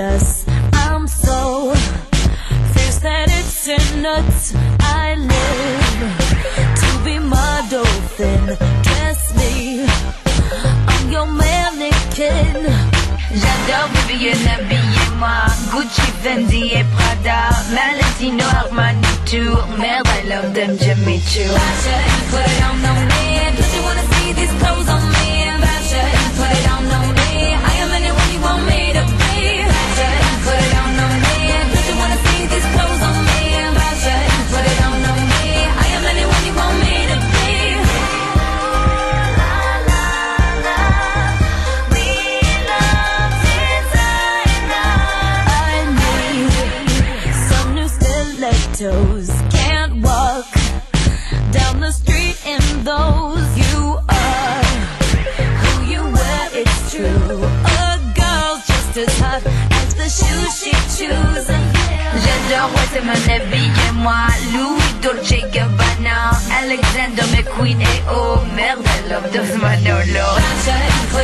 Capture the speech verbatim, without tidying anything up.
jealous. I'm so fierce that it's in nuts. I live to be my dolphin. Dress me, I'm your mannequin. J'adore Vivienne, habillez-moi. Gucci, Fendi et Prada, Valentino, Armani, Tour. Merde, I love them, Jimmy Choo. Fashion, put it on, on me. Does you wanna see these clothes on me? Fashion, put it on, on me. I am anyone you want me to be. Fashion, put it on, on me. Does you wanna see these clothes on me? Fashion, put it on, on me. I am anyone you want me to be. Can't walk down the street in those. You are who you were, it's true. A girl's just as hot as the shoes she chooses. J'adore, ouais, c'est mon habillez-moi. Louis, Dolce Gabbana, Alexander McQueen et oh merde, I love those Manolo. Fashion,